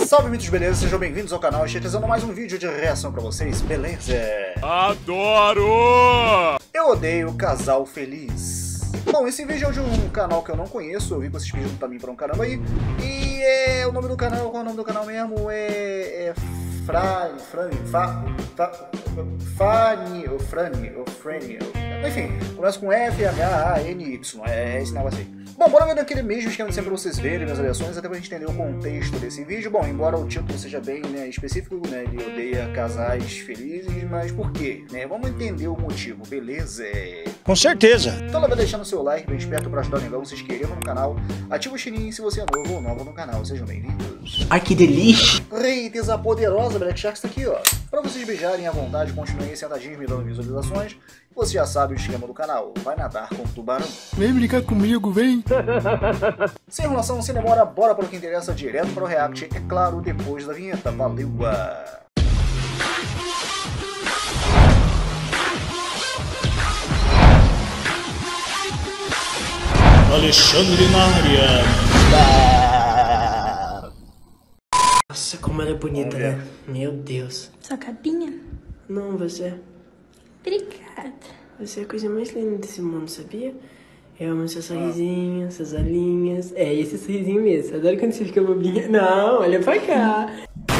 Salve, mitos, beleza? Sejam bem-vindos ao canal. Estou trazendo mais um vídeo de reação pra vocês, beleza? Adoro! Eu odeio casal feliz. Bom, esse vídeo é de um canal que eu não conheço, eu vi que vocês pediram pra mim pra um caramba aí. E o nome do canal, qual é o nome do canal mesmo? Frani, enfim, começa com F-H-A-N-Y, é esse negócio aí. Bom, bora ver daquele mesmo esquema de sempre pra vocês verem minhas reações, até pra gente entender o contexto desse vídeo. Bom, embora o título seja bem específico, ele odeia casais felizes, mas por quê? Vamos entender o motivo, beleza? Com certeza! Então vai deixando o seu like bem esperto pra ajudar o negão, se inscreva no canal, ativa o sininho se você é novo ou nova no canal, sejam bem-vindos. Ai, que delícia! Eita, a poderosa Black Shark está aqui, ó. Pra vocês beijarem à vontade, continuem sentadinhos me dando visualizações. Você já sabe o esquema do canal, vai nadar com o tubarão. Vem brincar comigo, vem! Sem enrolação, sem demora, bora para o que interessa, direto para o react, é claro, depois da vinheta. Valeu! Alexandre na área! Nossa, como ela é bonita, né? Meu Deus. Sua capinha? Não, você. Obrigada. Você é a coisa mais linda desse mundo, sabia? Eu amo seu sorrisinho, suas olhinhas. É, esse sorrisinho mesmo. Adoro quando você fica bobinha. Não, olha pra cá.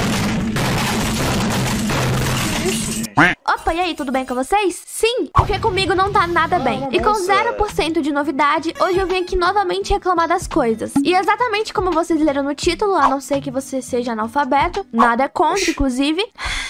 Opa, e aí, tudo bem com vocês? Sim, porque comigo não tá nada bem. E com 0% de novidade, hoje eu vim aqui novamente reclamar das coisas. E exatamente como vocês leram no título, a não ser que você seja analfabeto, nada contra, inclusive...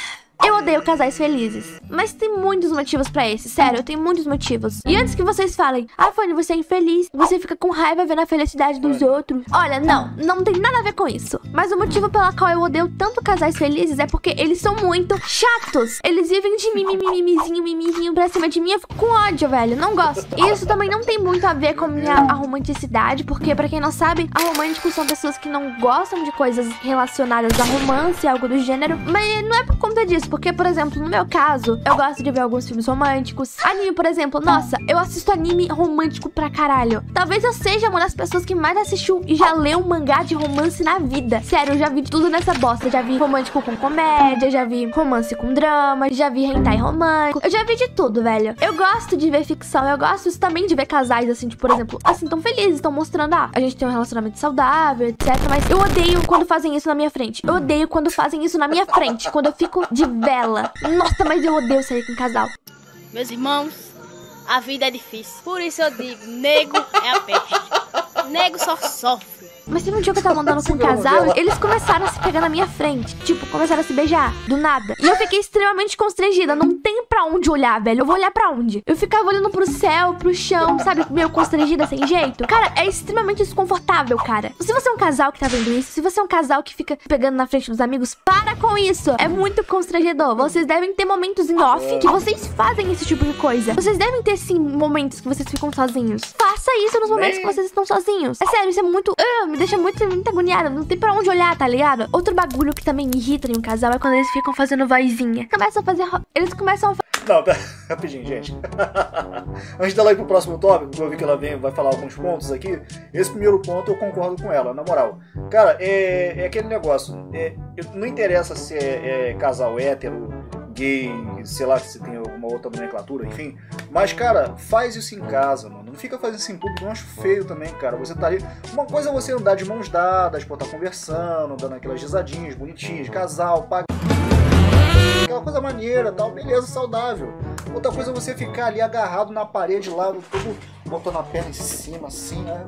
Eu odeio casais felizes, mas tem muitos motivos pra esse, sério, eu tenho muitos motivos. E antes que vocês falem, Fanny, você é infeliz, você fica com raiva vendo a felicidade dos outros. Olha, não tem nada a ver com isso. Mas o motivo pela qual eu odeio tanto casais felizes é porque eles são muito chatos. Eles vivem de mimizinho pra cima de mim, eu fico com ódio, velho, não gosto. E isso também não tem muito a ver com a romanticidade, porque pra quem não sabe, românticos são pessoas que não gostam de coisas relacionadas a romance, algo do gênero. Mas não é por conta disso. Porque, por exemplo, no meu caso, eu gosto de ver alguns filmes românticos. Anime, por exemplo, nossa, eu assisto anime romântico pra caralho. Talvez eu seja uma das pessoas que mais assistiu e já leu um mangá de romance na vida. Sério, eu já vi tudo nessa bosta. Já vi romântico com comédia, já vi romance com drama, já vi hentai romântico. Eu já vi de tudo, velho. Eu gosto de ver ficção, eu gosto também de ver casais, assim, por exemplo, assim, tão felizes, tão mostrando, a gente tem um relacionamento saudável, etc. Mas eu odeio quando fazem isso na minha frente. Eu odeio quando fazem isso na minha frente, quando eu fico de vela. Nossa, mas eu odeio sair com casal. Meus irmãos, a vida é difícil. Por isso eu digo, nego é a peste. Nego só sofre. Mas teve um dia que eu tava andando com um casal, eles começaram a se pegar na minha frente. Tipo, começaram a se beijar, do nada. E eu fiquei extremamente constrangida, não tem pra onde olhar, velho. Eu vou olhar pra onde? Eu ficava olhando pro céu, pro chão, sabe? Meio constrangida, sem jeito. Cara, é extremamente desconfortável, cara. Se você é um casal que tá vendo isso, se você é um casal que fica pegando na frente dos amigos, para com isso. É muito constrangedor. Vocês devem ter momentos em off que vocês fazem esse tipo de coisa. Vocês devem ter, sim, momentos que vocês ficam sozinhos. Faça isso nos momentos que vocês estão sozinhos. É sério, isso é muito... me deixa muito agoniada, não tem pra onde olhar, tá ligado? Outro bagulho que também me irrita em um casal é quando eles ficam fazendo vozinha. Eles começam a... Não, pera, rapidinho, gente. Antes dela ir pro próximo tópico, que eu vi que ela vai falar alguns pontos aqui, esse primeiro ponto eu concordo com ela, na moral. Cara, é aquele negócio, não interessa se é casal hétero, gay, sei lá, se tem alguma outra nomenclatura, enfim. Mas, cara, faz isso em casa, mano. Não fica fazendo isso em público, eu acho feio também, cara. Você tá ali... Uma coisa é você andar de mãos dadas, pô, tá conversando, dando aquelas risadinhas bonitinhas, de casal, aquela coisa maneira, tal, beleza, saudável. Outra coisa é você ficar ali agarrado na parede lá, todo botando a perna em cima, assim, né?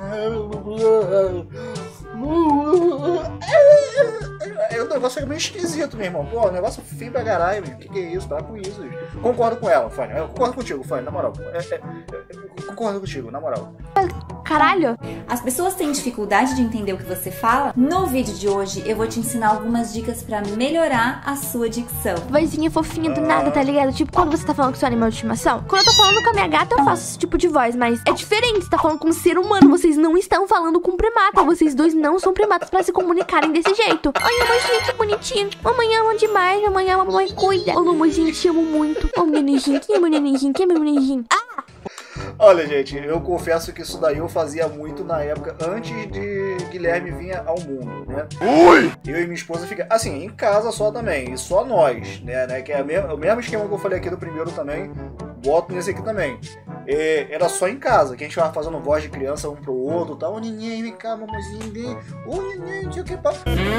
O negócio é meio esquisito, meu irmão. Pô, o negócio feio pra caralho, meu. Que é isso? Para com isso, gente. Concordo com ela, Fanny. Eu concordo contigo, Fanny, na moral. Concordo contigo, na moral. Caralho! As pessoas têm dificuldade de entender o que você fala? No vídeo de hoje eu vou te ensinar algumas dicas pra melhorar a sua dicção. Vozinha fofinha do nada, tá ligado? Tipo, quando você tá falando com seu animal de estimação. Quando eu tô falando com a minha gata, eu faço esse tipo de voz, mas é diferente. Você tá falando com um ser humano, vocês não estão falando com um primata. Vocês dois não são primatas pra se comunicarem desse jeito. Ai, mamãezinha, que bonitinho. Mamãe ama demais, mamãe ama, mamãe cuida. Ô, mamãezinha, te amo muito. Ô, meu nenenzinho, quem é meu nenenzinho? Quem é meu nenenzinho? Ah! Olha, gente, eu confesso que isso daí eu fazia muito na época antes de Guilherme vir ao mundo, né? Ui! Eu e minha esposa fica assim, em casa só também, e só nós, né? Que é o mesmo esquema que eu falei aqui do primeiro também, boto nesse aqui também. Era só em casa, que a gente tava fazendo voz de criança um pro outro, tá? Ô neném, vem cá, mamãozinho, vem. Ô neném, não sei o que, pá.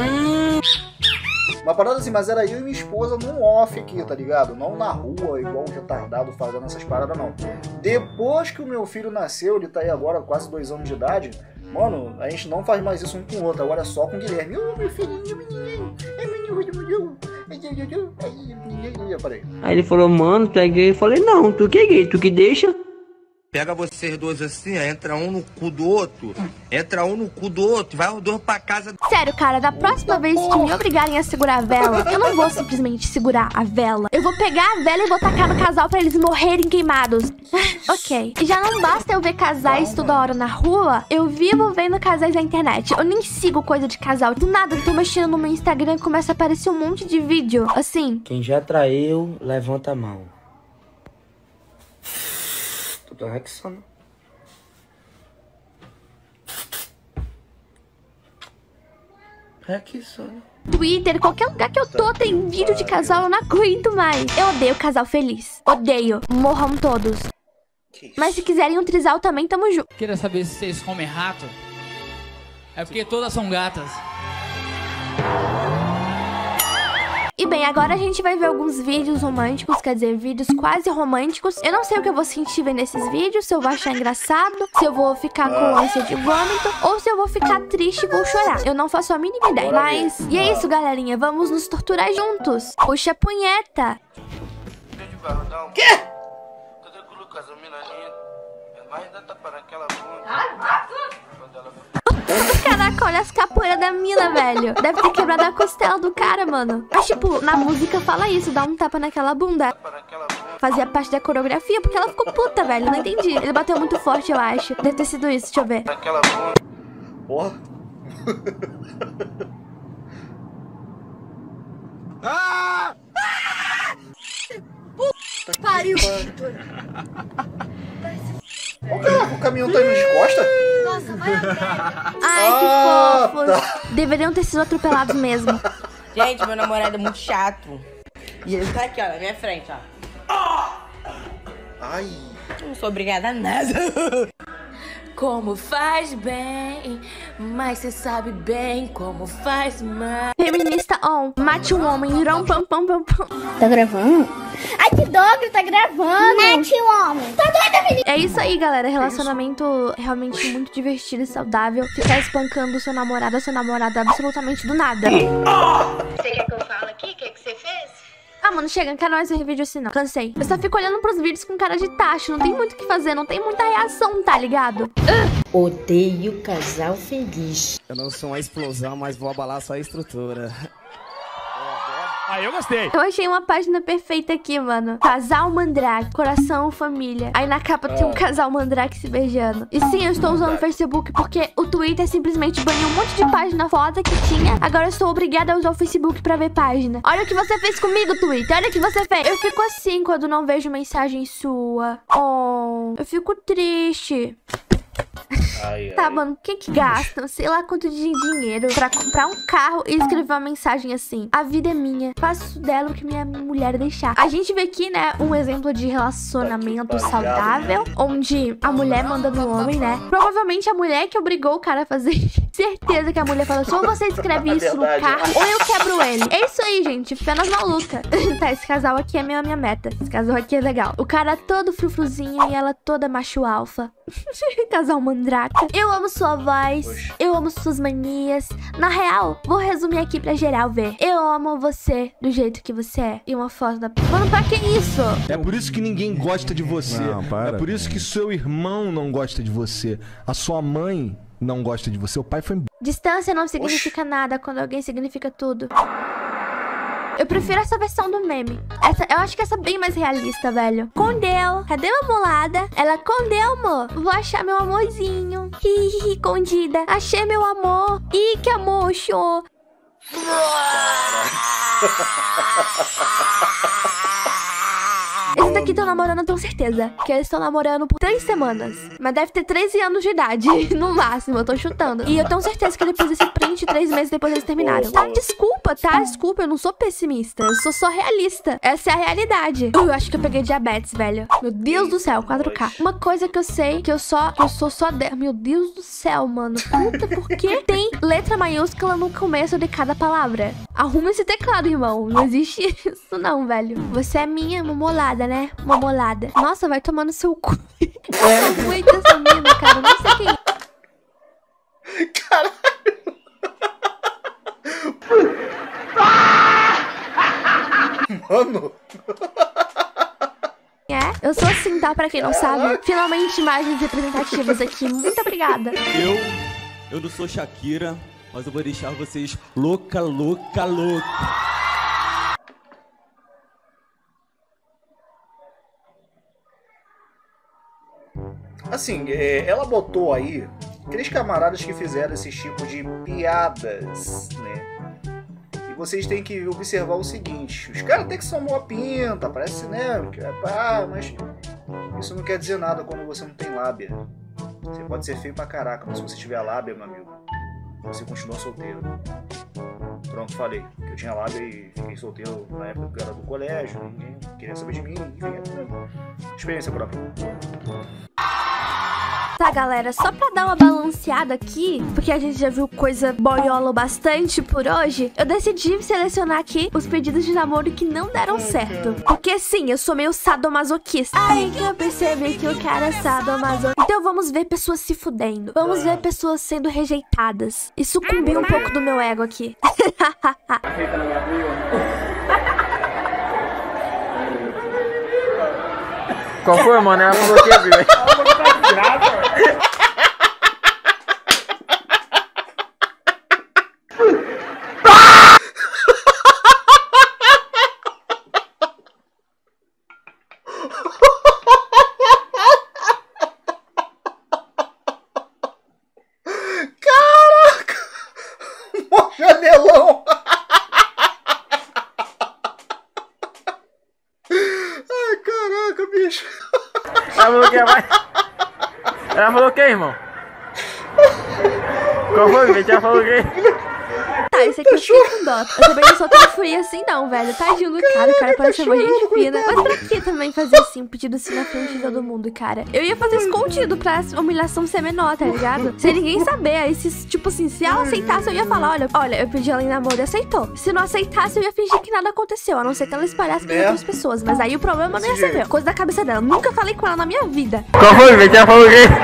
Uma parada assim, mas era eu e minha esposa num off aqui, tá ligado? Não na rua, igual um retardado fazendo essas paradas, não. Depois que o meu filho nasceu, ele tá aí agora quase 2 anos de idade, mano, a gente não faz mais isso um com o outro, agora é só com o Guilherme. Ô, meu filhinho, menino, eu falei. Aí ele falou, mano, tu é gay? Eu falei, não, tu que é gay, tu que deixa. Pega vocês dois assim, ó, entra um no cu do outro, vai os dois pra casa. Sério, cara, da próxima vez que me obrigarem a segurar a vela, eu não vou simplesmente segurar a vela. Eu vou pegar a vela e vou tacar no casal pra eles morrerem queimados. Ok. E já não basta eu ver casais toda hora na rua, eu vivo vendo casais na internet. Eu nem sigo coisa de casal. Do nada, eu tô mexendo no meu Instagram e começa a aparecer um monte de vídeo, assim. Quem já traiu, levanta a mão. Tô rexando. Twitter, qualquer lugar que eu tô tem vídeo de casal, eu não aguento mais. Eu odeio casal feliz. Odeio. Morram todos. Mas se quiserem um trisal também, tamo junto. Queria saber se vocês comem rato? É porque todas são gatas. E bem, agora a gente vai ver alguns vídeos românticos, quer dizer, vídeos quase românticos. Eu não sei o que eu vou sentir vendo esses vídeos, se eu vou achar engraçado, se eu vou ficar com ânsia de vômito, ou se eu vou ficar triste e vou chorar. Eu não faço a mínima ideia. Mas, e é isso, galerinha, vamos nos torturar juntos. Puxa a punheta. Quê? Caraca, olha as capoeiras da mina, velho. Deve ter quebrado a costela do cara, mano. Mas, tipo, na música fala isso, dá um tapa naquela bunda. Fazia parte da coreografia, porque ela ficou puta, velho. Não entendi. Ele bateu muito forte, eu acho. Deve ter sido isso, deixa eu ver. Porra. Pariu. Ô, caraca, o caminhão tá indo de costa? Nossa, vai a merda. Ai, que fofos. Tá. Deveriam ter sido atropelados mesmo. Gente, meu namorado é muito chato. E ele tá aqui, ó, na minha frente, ó. Ai. Não sou obrigada a nada. Como faz bem, mas cê sabe bem como faz mal. Feminista on. Mate um homem. Rom, pam, pam, pam, pam. Tá gravando? Ai, que dog, tá gravando. Mete o homem. Tá doida, menina. É isso aí, galera. Relacionamento realmente muito divertido e saudável. Ficar espancando o seu namorado ou sua namorada absolutamente do nada. Você quer que eu fale aqui? O que você fez? Ah, mano, chega, não quero mais ver vídeo assim, não. Cansei. Eu só fico olhando pros vídeos com cara de tacho. Não tem muito o que fazer, não tem muita reação, tá ligado? Odeio casal feliz. Eu não sou uma explosão, mas vou abalar só a estrutura. Aí eu gostei. Eu achei uma página perfeita aqui, mano. Casal Mandrake, coração, família. Aí na capa tem um casal Mandrake se beijando. E sim, eu estou usando o Facebook porque o Twitter simplesmente baniu um monte de página foda que tinha. Agora eu estou obrigada a usar o Facebook pra ver página. Olha o que você fez comigo, Twitter. Olha o que você fez. Eu fico assim quando não vejo mensagem sua. Oh, eu fico triste. Tá, mano, quem que gasta, sei lá quanto de dinheiro pra comprar um carro e escrever uma mensagem assim? A vida é minha, faço dela o que minha mulher deixar. A gente vê aqui, né, um exemplo de relacionamento saudável, onde a mulher manda no homem, né? Provavelmente a mulher que obrigou o cara a fazer. Certeza que a mulher falou assim, ou você escreve isso no carro, ou eu quebro ele. É isso aí, gente, apenas maluca. Tá, esse casal aqui é a minha meta. Esse casal aqui é legal. O cara todo frufruzinho e ela toda macho alfa. Casal mandraca. Eu amo sua voz, eu amo suas manias. Na real, vou resumir aqui pra geral ver. Eu amo você do jeito que você é. E uma foto da... Mano, pra que isso? É por isso que ninguém gosta de você. Não, para. É por isso que seu irmão não gosta de você. A sua mãe não gosta de você. O pai foi... Distância não significa nada quando alguém significa tudo. Eu prefiro essa versão do meme. Eu acho que essa é bem mais realista, velho. Condeu. Cadê a molada? Ela condeu, amor. Vou achar meu amorzinho. Hihihi, condida. Achei meu amor. Ih, que amor, show. Esse daqui aqui estão namorando, eu tenho certeza. Que eles estão namorando por 3 semanas. Mas deve ter 13 anos de idade, no máximo, eu tô chutando. E eu tenho certeza que depois desse print, 3 meses depois eles terminaram. Tá, desculpa, tá? Desculpa, eu não sou pessimista. Eu sou só realista. Essa é a realidade. Eu acho que eu peguei diabetes, velho. Meu Deus do céu, 4K. Uma coisa que eu sei, que eu sou só... Meu Deus do céu, mano. Puta, por que tem letra maiúscula no começo de cada palavra? Arruma esse teclado, irmão. Não existe isso não, velho. Você é minha mamolada, né? Mamolada. Nossa, vai tomar no seu cu. Muito essa mina, cara. Não sei quem... Caralho. Mano. Eu sou assim, tá? Pra quem não sabe. Finalmente imagens representativas aqui. Muito obrigada. Eu não sou Shakira, mas eu vou deixar vocês louca. Assim, ela botou aí aqueles camaradas que fizeram esse tipo de piadas, né? E vocês têm que observar o seguinte: os caras até que são mó pinta, parece, né? Mas isso não quer dizer nada quando você não tem lábia. Você pode ser feio pra caraca, mas se você tiver lábia, meu amigo, você continua solteiro. Pronto, falei que eu tinha lábia e fiquei solteiro na época que eu era do colégio, ninguém queria saber de mim, enfim, experiência própria. Tá, galera, só pra dar uma balanceada aqui, porque a gente já viu coisa boiola bastante por hoje, eu decidi selecionar aqui os pedidos de namoro que não deram certo. Porque sim, eu sou meio sadomasoquista. Aí que eu percebi que o cara é sadomasoquista. Então vamos ver pessoas se fudendo. Vamos ver pessoas sendo rejeitadas. E sucumbiu um pouco do meu ego aqui. Qual foi, mano? Ela falou que ia ver. Caraca! Mó janelão! Ai, caraca, bicho! Ela falou que ia mais. Ela falou o que, irmão? Qual foi, gente? Ela falou o quê? Tá, esse aqui eu fiquei com dó. Eu também não sou tão fria assim não, velho. Tadinho do cara, o cara parece uma gente fina. Mas pra que também fazer assim, um pedido assim na frente de todo mundo, cara? Eu ia fazer escondido pra humilhação ser menor, tá ligado? Sem ninguém saber. Aí, tipo assim, se ela aceitasse, eu ia falar, olha, eu pedi ela em namoro e aceitou. Se não aceitasse, eu ia fingir que nada aconteceu, a não ser que ela espalhasse pra outras pessoas. Mas aí o problema não ia ser meu. Coisa da cabeça dela. Nunca falei com ela na minha vida. Qual foi, gente? Ela falou o quê?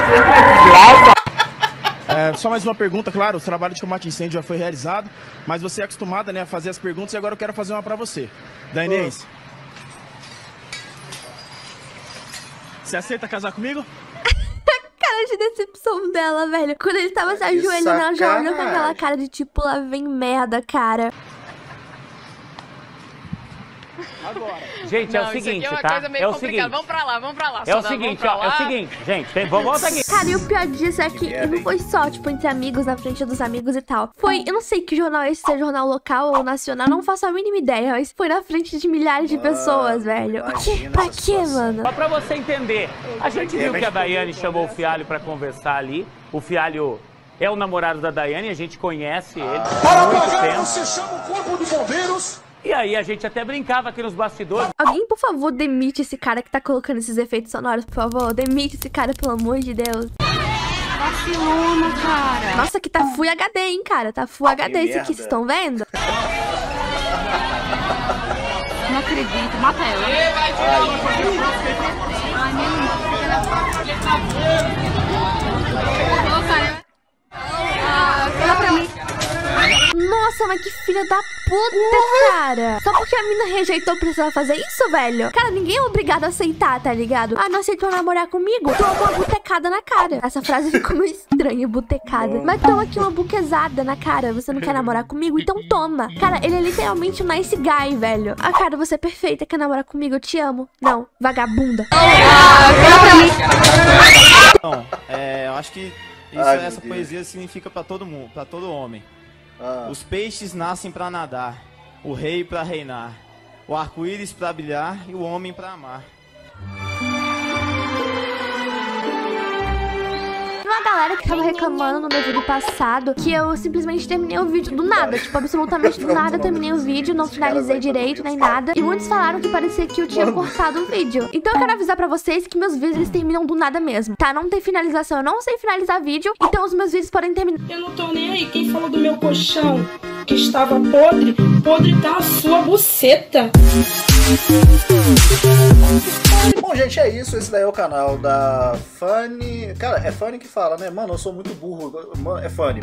Só mais uma pergunta, claro, o trabalho de combate a incêndio já foi realizado, mas você é acostumada, né, a fazer as perguntas e agora eu quero fazer uma pra você. Da Inês. Você aceita casar comigo? Cara de decepção dela, velho. Quando ele tava se ajoelhando, ela já olhou com aquela cara de tipo, lá vem merda, cara. Agora. Gente, é o seguinte, isso aqui é uma tá? coisa meio complicada. Vamos pra lá. É o seguinte, ó, é o seguinte, gente, vamos voltar aqui. Cara, e o pior disso é que não foi só, tipo, entre amigos, na frente dos amigos e tal. Foi, eu não sei que jornal é esse, se é jornal local ou nacional, não faço a mínima ideia, mas foi na frente de milhares de pessoas, velho. Pra quê, mano? Só pra você entender, a gente viu que a Daiane chamou o Fialho pra conversar ali. O Fialho é o namorado da Daiane, a gente conhece ele. Para apagar, você chama o corpo de bombeiros. E aí a gente até brincava aqui nos bastidores. Alguém, por favor, demite esse cara que tá colocando esses efeitos sonoros, por favor. Demite esse cara, pelo amor de Deus. Vacilona, cara. Nossa, que tá Full HD, hein, cara. Tá Full HD esse aqui, vocês estão vendo? Não acredito. Mata ela. Fala pra mim. Nossa, mas que filha da puta, cara. Só porque a mina rejeitou, precisava fazer isso, velho? Cara, ninguém é obrigado a aceitar, tá ligado? Ah, não aceitou namorar comigo? Toma uma butecada na cara. Essa frase ficou meio estranha, butecada. Mas toma aqui uma buquezada na cara. Você não quer namorar comigo? Então toma. Cara, ele é literalmente um nice guy, velho. Ah, cara, você é perfeita. Quer namorar comigo? Eu te amo. Não, vagabunda. Não, eu acho que essa poesia significa pra todo mundo, pra todo homem. Os peixes nascem pra nadar, o rei pra reinar. o arco-íris pra brilhar e o homem pra amar. Uma galera que tava reclamando no meu vídeo passado que eu simplesmente terminei o vídeo do nada. Tipo, absolutamente do nada eu terminei o vídeo, não finalizei direito nem nada. E muitos falaram que parecia que eu tinha cortado o vídeo. Então eu quero avisar pra vocês que meus vídeos eles terminam do nada mesmo, tá? Não tem finalização, eu não sei finalizar vídeo, então os meus vídeos podem terminar. Eu não tô nem aí. Quem falou do meu colchão que estava podre, podre tá a sua buceta. Bom, gente, é isso. Esse daí é o canal da Fanny. Cara, é Fanny que fala, né? Mano, eu sou muito burro. É Fanny.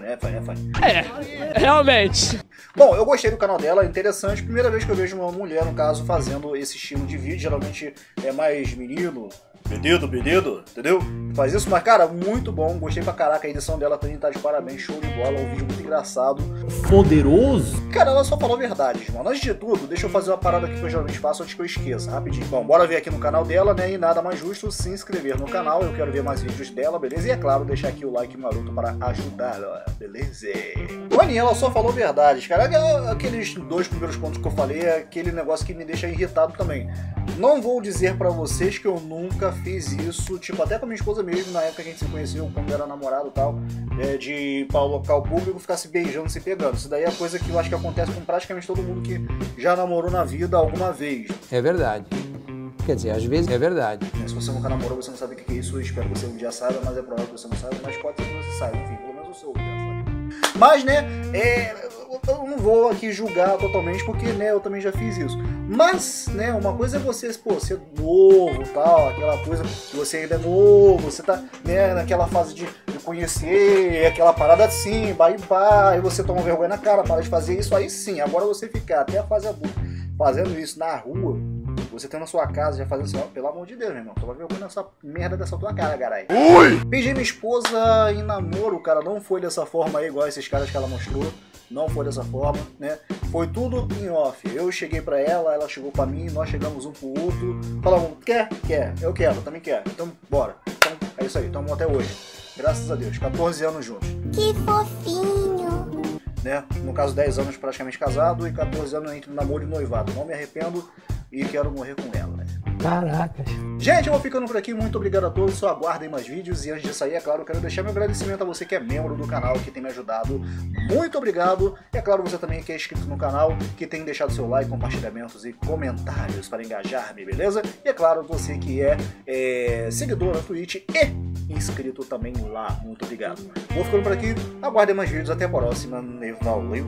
É, realmente. Bom, eu gostei do canal dela, é interessante. Primeira vez que eu vejo uma mulher, no caso, fazendo esse estilo de vídeo. Geralmente é mais menino, pedido, entendeu? Faz isso, mas cara, muito bom. Gostei pra caraca, a edição dela também tá de parabéns, show de bola. É um vídeo muito engraçado. Poderoso? Cara, ela só falou verdades, mano. Antes de tudo, deixa eu fazer uma parada que eu geralmente faço antes que eu esqueça, rapidinho. Bom, bora ver aqui no canal dela, né? E nada mais justo se inscrever no canal. Eu quero ver mais vídeos dela, beleza? E é claro, deixar aqui o like maroto para ajudá-la, beleza? Mano, ela só falou verdades, cara. Aqueles 2 primeiros pontos que eu falei é aquele negócio que me deixa irritado também. Não vou dizer pra vocês que eu nunca fiz isso, tipo, até com a minha esposa mesmo, na época que a gente se conheceu, quando era namorado e tal, de ir para o local público ficar se beijando, se pegando. Isso daí é coisa que eu acho que acontece com praticamente todo mundo que já namorou na vida alguma vez. É verdade. Quer dizer, às vezes é verdade. Se você nunca namorou, você não sabe o que é isso, eu espero que você um dia saiba, mas é provável que você não saiba, mas pode ser que você saiba, enfim, pelo menos eu sou. Mas, né, eu não vou aqui julgar totalmente, porque, né, eu também já fiz isso. Mas, né, uma coisa é você, pô, ser novo, tal, aquela coisa que você ainda é novo, você tá, né, naquela fase de conhecer, aquela parada assim, vai, aí você toma vergonha na cara, para de fazer isso, aí sim. Agora você ficar até a fase adulta fazendo isso na rua, você tem na sua casa já fazendo assim, pelo amor de Deus, meu irmão, toma vergonha nessa merda dessa tua cara, caralho. Beijei minha esposa em namoro, cara, não foi dessa forma aí, igual esses caras que ela mostrou. Não foi dessa forma, né? Foi tudo em off. Eu cheguei pra ela, ela chegou pra mim, nós chegamos um pro outro. Falamos, quer? Quer. Eu quero, eu também quero. Então, bora. Então, é isso aí. Estamos até hoje. Graças a Deus. 14 anos juntos. Que fofinho. Né? No caso, 10 anos praticamente casado e 14 anos entre namoro e noivado. Não me arrependo e quero morrer com ela, né? Caracas. Gente, eu vou ficando por aqui. Muito obrigado a todos. Só aguardem mais vídeos. E antes de sair, é claro, eu quero deixar meu agradecimento a você que é membro do canal, que tem me ajudado. Muito obrigado. E é claro, você também que é inscrito no canal, que tem deixado seu like, compartilhamentos e comentários para engajar-me, beleza? E é claro, você que é seguidor na Twitch e inscrito também lá. Muito obrigado. Vou ficando por aqui. Aguardem mais vídeos. Até a próxima. Valeu.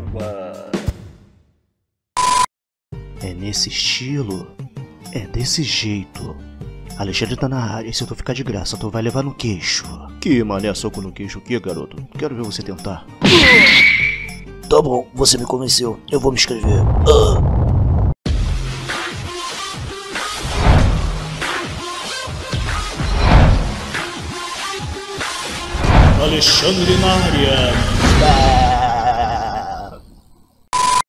É nesse estilo. É desse jeito. Alexandre tá na área, e se tu ficar de graça, tu vai levar no queixo. Que mané soco no queixo aqui, garoto? Quero ver você tentar. Tá bom, você me convenceu. Eu vou me inscrever. Alexandre na área.